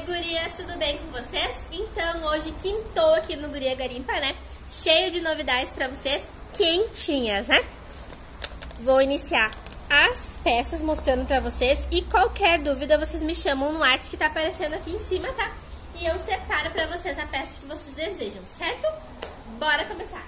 gurias, tudo bem com vocês? Então, hoje quintou aqui no Guria Garimpa, né? Cheio de novidades pra vocês, quentinhas, né? Vou iniciar as peças mostrando pra vocês e qualquer dúvida vocês me chamam no WhatsApp que tá aparecendo aqui em cima, tá? E eu separo pra vocês a peça que vocês desejam, certo? Bora começar!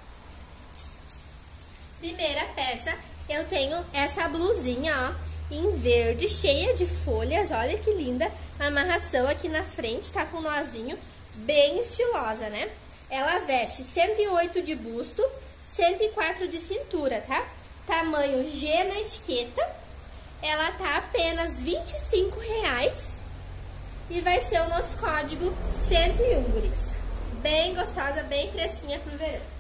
Primeira peça, eu tenho essa blusinha, ó, em verde, cheia de folhas, olha que linda. A amarração aqui na frente tá com um nozinho, bem estilosa, né? Ela veste 108 de busto, 104 de cintura, tá? Tamanho G na etiqueta. Ela tá apenas R$25 e vai ser o nosso código 101, gurias. Bem gostosa, bem fresquinha pro verão.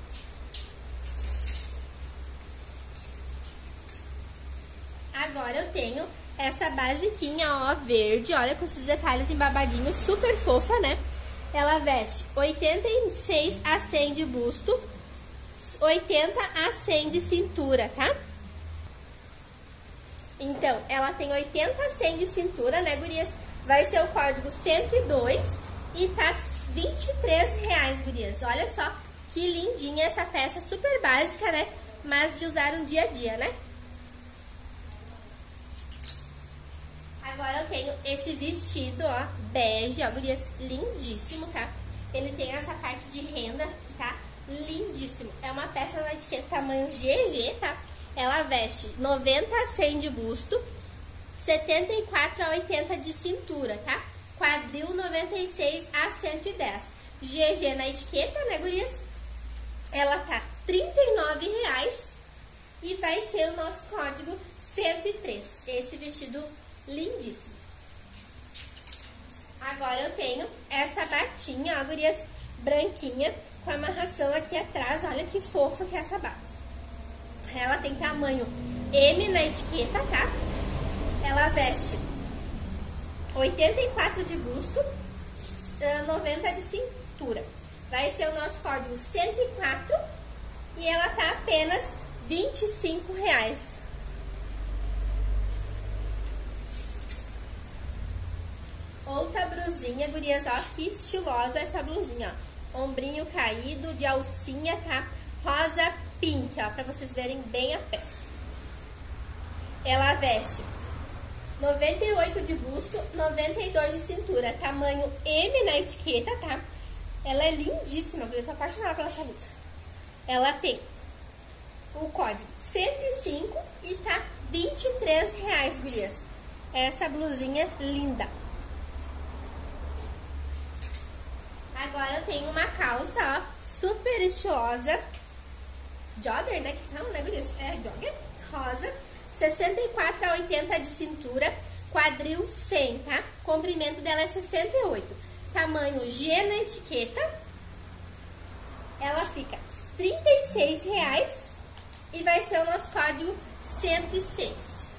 Agora eu tenho essa basiquinha, ó, verde, olha, com esses detalhes embabadinhos, super fofa, né? Ela veste 86 a 100 de busto, 80 a 100 de cintura, tá? Então, ela tem 80 a 100 de cintura, né, gurias? Vai ser o código 102 e tá R$23, gurias. Olha só que lindinha essa peça, super básica, né? Mas de usar no dia a dia, né? Agora eu tenho esse vestido, ó, bege, ó, gurias, lindíssimo, tá? Ele tem essa parte de renda que tá lindíssimo. É uma peça na etiqueta tamanho GG, tá? Ela veste 90 a 100 de busto, 74 a 80 de cintura, tá? Quadril 96 a 110. GG na etiqueta, né, gurias? Ela tá R$39 e vai ser o nosso código 103. Esse vestido lindíssimo. Agora eu tenho essa batinha, ó, gurias, branquinha, com amarração aqui atrás. Olha que fofa que é essa bata. Ela tem tamanho M na etiqueta, tá? Ela veste 84 de busto, 90 de cintura. Vai ser o nosso código 104 e ela tá apenas R$25. Outra blusinha, gurias, ó, que estilosa essa blusinha, ó. Ombrinho caído, de alcinha, tá? Rosa pink, ó, pra vocês verem bem a peça. Ela veste 98 de busto, 92 de cintura, tamanho M na etiqueta, tá? Ela é lindíssima, eu tô apaixonada pela essa blusa. Ela tem o código 105 e tá R$23, gurias. Essa blusinha linda. Agora eu tenho uma calça, ó, super estilosa, jogger, né, que não, né, gurias? É, jogger, rosa, 64 a 80 de cintura, quadril 100, tá? Comprimento dela é 68, tamanho G na etiqueta, ela fica R$36 e vai ser o nosso código 106.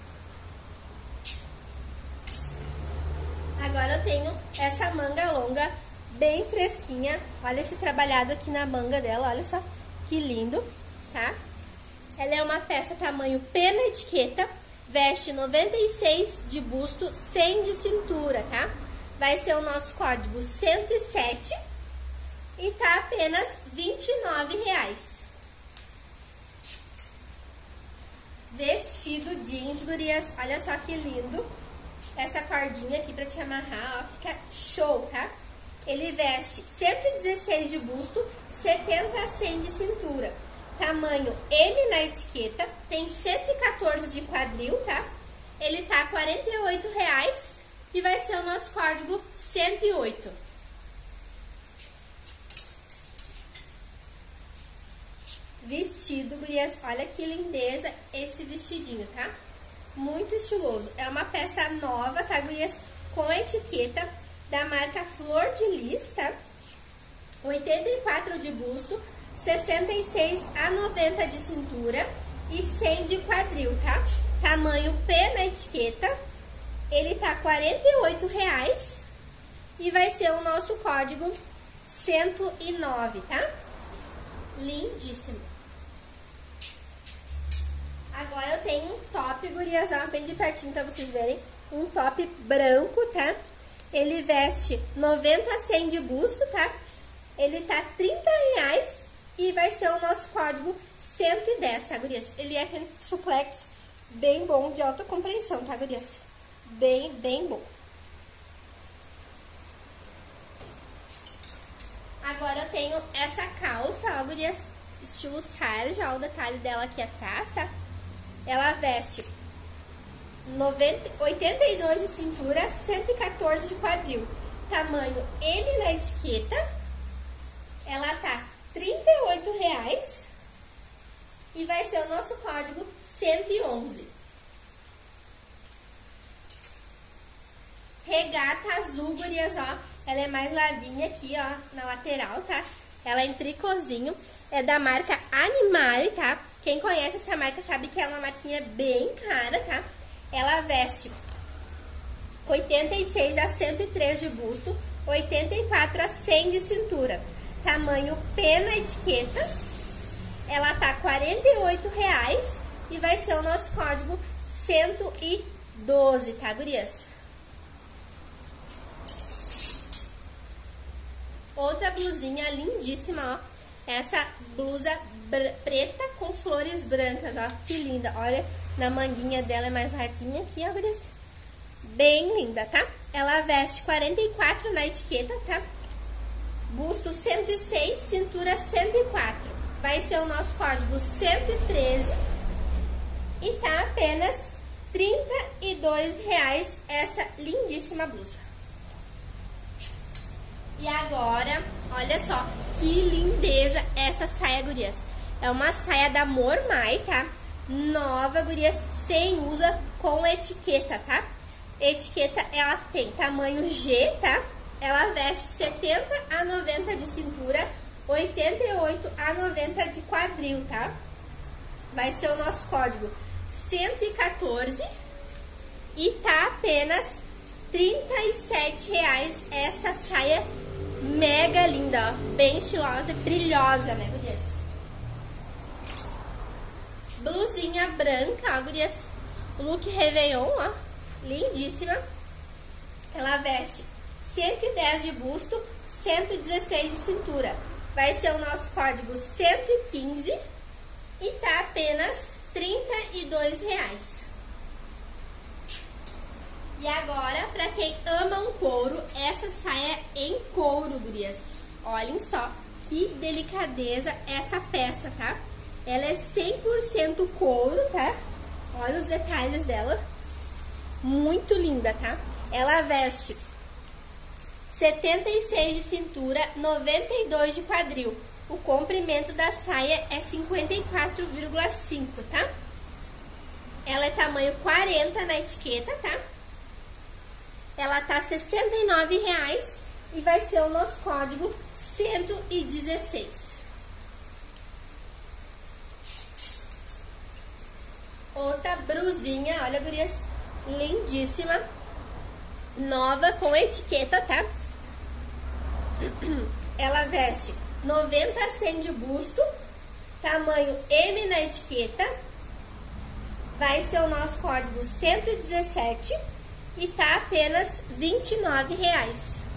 Agora eu tenho essa manga longa, bem fresquinha, olha esse trabalhado aqui na manga dela, olha só que lindo, tá? Ela é uma peça tamanho P na etiqueta, veste 96 de busto, 100 de cintura, tá? Vai ser o nosso código 107 e tá apenas R$29. Vestido jeans, gurias, olha só que lindo. Essa cordinha aqui pra te amarrar, ó, fica show, tá? Ele veste 116 de busto, 70 a 100 de cintura. Tamanho M na etiqueta, tem 114 de quadril, tá? Ele tá R$48 e vai ser o nosso código 108. Vestido, gurias, olha que lindeza esse vestidinho, tá? Muito estiloso. É uma peça nova, tá, gurias? Com etiqueta da marca Flor de Lis, tá? 84 de busto, 66 a 90 de cintura e 100 de quadril, tá? Tamanho P na etiqueta, ele tá R$48 e vai ser o nosso código 109, tá? Lindíssimo. Agora eu tenho um top, gurias, ó, bem de pertinho pra vocês verem. Um top branco, tá? Ele veste 90 a 100 de busto, tá? Ele tá R$30 e vai ser o nosso código 110, tá, gurias? Ele é aquele suplex bem bom, de alta compreensão, tá, gurias? Bem bom. Agora eu tenho essa calça, ó, gurias, estilo sarja, ó, o detalhe dela aqui atrás, tá? Ela veste 82 de cintura, 114 de quadril. Tamanho M na etiqueta. Ela tá R$38 e vai ser o nosso código 111. Regata azul, gurias, ó. Ela é mais larguinha aqui, ó, na lateral, tá? Ela é em tricôzinho. É da marca Animale, tá? Quem conhece essa marca sabe que é uma marquinha bem cara, tá? Ela veste 86 a 103 de busto, 84 a 100 de cintura. Tamanho P na etiqueta. Ela tá R$48 e vai ser o nosso código 112, tá, gurias? Outra blusinha lindíssima, ó. Essa blusa preta com flores brancas, ó. Que linda. Olha, na manguinha dela é mais larguinha aqui, ó, gurias. Bem linda, tá? Ela veste 44 na etiqueta, tá? Busto 106, cintura 104. Vai ser o nosso código 113. E tá apenas R$32 essa lindíssima blusa. E agora, olha só que lindeza essa saia, gurias. É uma saia da Mormai, tá? Nova, gurias, sem usa, com etiqueta, tá? Etiqueta, ela tem tamanho G, tá? Ela veste 70 a 90 de cintura, 88 a 90 de quadril, tá? Vai ser o nosso código 114 e tá apenas R$37 essa saia mega linda, ó. Bem estilosa e brilhosa, né, gurias? Blusinha branca, ó, gurias. Look Réveillon, ó. Lindíssima. Ela veste 110 de busto, 116 de cintura. Vai ser o nosso código 115 e tá apenas R$32. E agora, pra quem ama um couro, essa saia em couro, gurias. Olhem só que delicadeza essa peça, tá? Ela é 100% couro, tá? Olha os detalhes dela. Muito linda, tá? Ela veste 76 de cintura, 92 de quadril. O comprimento da saia é 54,5, tá? Ela é tamanho 40 na etiqueta, tá? Ela tá R$69 e vai ser o nosso código 116. Outra brusinha, olha, gurias, lindíssima, nova com etiqueta, tá? Ela veste 90 a 100 de busto, tamanho M na etiqueta. Vai ser o nosso código 117 e tá apenas R$29.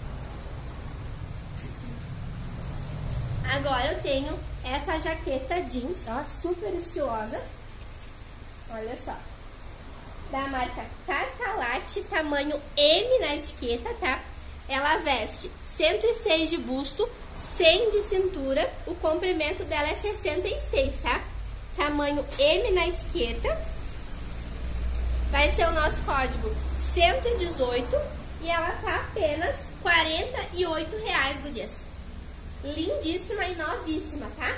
Agora eu tenho essa jaqueta jeans, ó, super estilosa. Olha só. Da marca Tartalate, tamanho M na etiqueta, tá? Ela veste 106 de busto, 100 de cintura. O comprimento dela é 66, tá? Tamanho M na etiqueta. Vai ser o nosso código 118 e ela tá apenas R$48, gurias. Lindíssima e novíssima, tá?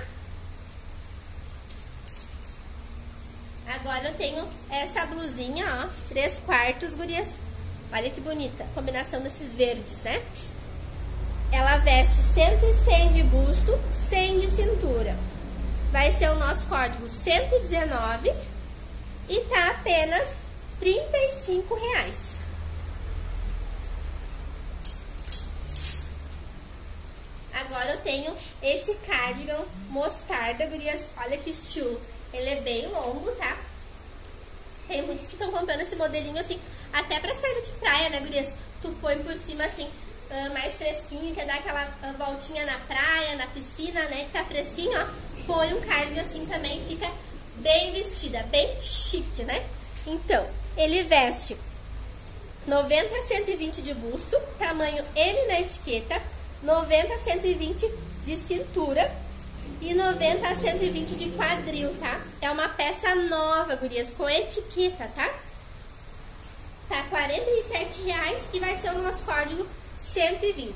Agora eu tenho essa blusinha, ó, 3/4, gurias. Olha que bonita, combinação desses verdes, né? Ela veste 106 de busto, 100 de cintura. Vai ser o nosso código 119 e tá apenas R$35. Agora eu tenho esse cardigan mostarda, gurias. Olha que estilo. Ele é bem longo, tá? Tem muitos que estão comprando esse modelinho assim, até pra saída de praia, né, gurias? Tu põe por cima assim, mais fresquinho, quer dar aquela voltinha na praia, na piscina, né, que tá fresquinho, ó. Põe um cardigan assim também, fica bem vestida, bem chique, né? Então, ele veste 90 a 120 de busto, tamanho M na etiqueta, 90 a 120 de cintura e 90 a 120 de quadril, tá? É uma peça nova, gurias, com etiqueta, tá? Tá R$47 e vai ser o nosso código 120.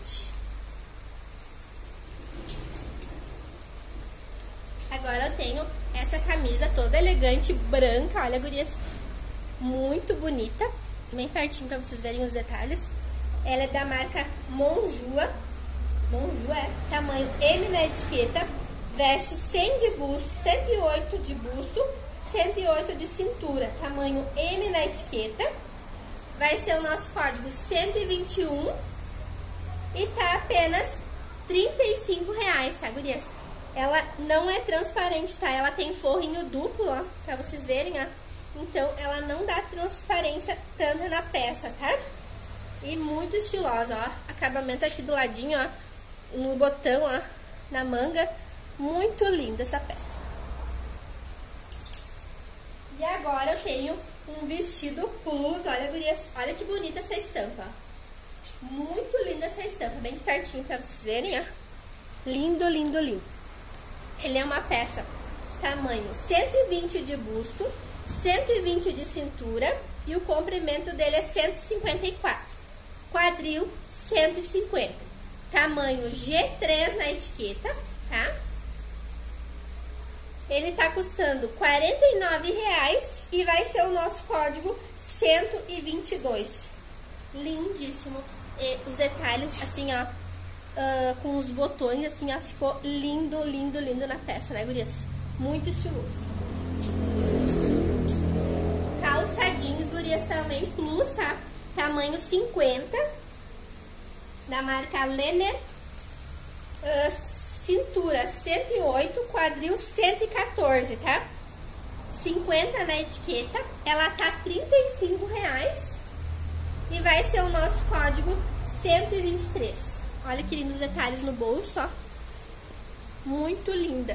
Agora eu tenho essa camisa toda elegante, branca, olha, gurias, muito bonita, bem pertinho pra vocês verem os detalhes. Ela é da marca Monjua, tamanho M na etiqueta, veste 100 de busto, 108 de busto, 108 de cintura, tamanho M na etiqueta. Vai ser o nosso código 121 e tá apenas R$35, tá, gurias? Ela não é transparente, tá? Ela tem forrinho duplo, ó, pra vocês verem, ó. Então, ela não dá transparência tanta na peça, tá? E muito estilosa, ó. Acabamento aqui do ladinho, ó. No botão, ó. Na manga. Muito linda essa peça. E agora eu tenho um vestido plus. Olha, gurias. Olha que bonita essa estampa, ó. Muito linda essa estampa. Bem pertinho pra vocês verem, ó. Lindo, lindo, lindo. Ele é uma peça tamanho 120 de busto, 120 de cintura e o comprimento dele é 154. Quadril 150. Tamanho G3 na etiqueta, tá? Ele tá custando R$49 e vai ser o nosso código 122. Lindíssimo. E os detalhes assim, ó, com os botões assim, ó, ficou lindo, lindo, lindo na peça, né, gurias? Muito estiloso. Calça jeans, gurias, também plus, tá? Tamanho 50, da marca Lenner, cintura 108, quadril 114, tá? 50 na etiqueta, ela tá R$35 e vai ser o nosso código 123. Olha que lindos detalhes no bolso, ó. Muito linda.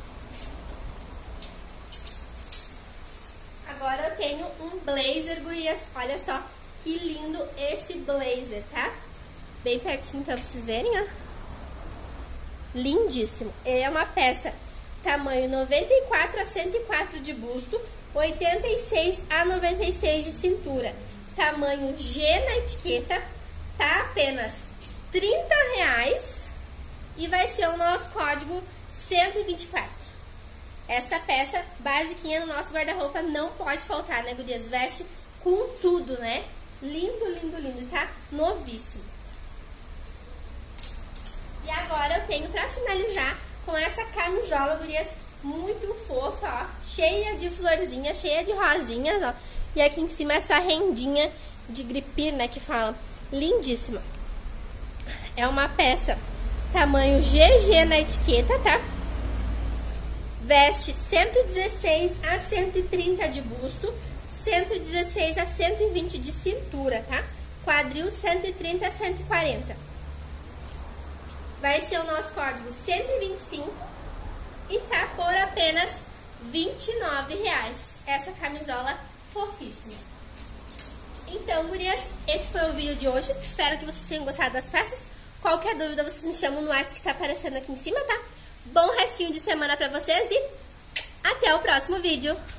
Agora eu tenho um blazer, gurias. Olha só que lindo esse blazer, tá? Bem pertinho pra vocês verem, ó. Lindíssimo. Ele é uma peça tamanho 94 a 104 de busto, 86 a 96 de cintura. Tamanho G na etiqueta, tá apenas R$30 e vai ser o nosso código 124. Essa peça basiquinha no nosso guarda-roupa não pode faltar, né, gurias? Veste com tudo, né? Lindo, lindo, lindo, tá? Novíssimo. E agora eu tenho pra finalizar com essa camisola, gurias, muito fofa, ó. Cheia de florzinha, cheia de rosinhas, ó. E aqui em cima essa rendinha de gripir, né, que fala. Lindíssima. É uma peça tamanho GG na etiqueta, tá? Veste 116 a 130 de busto, 116 a 120 de cintura, tá? Quadril 130 a 140. Vai ser o nosso código 125 e tá por apenas R$29. Essa camisola fofíssima. Então, gurias, esse foi o vídeo de hoje. Espero que vocês tenham gostado das peças. Qualquer dúvida, vocês me chamam no WhatsApp que tá aparecendo aqui em cima, tá? Bom restinho de semana pra vocês e até o próximo vídeo.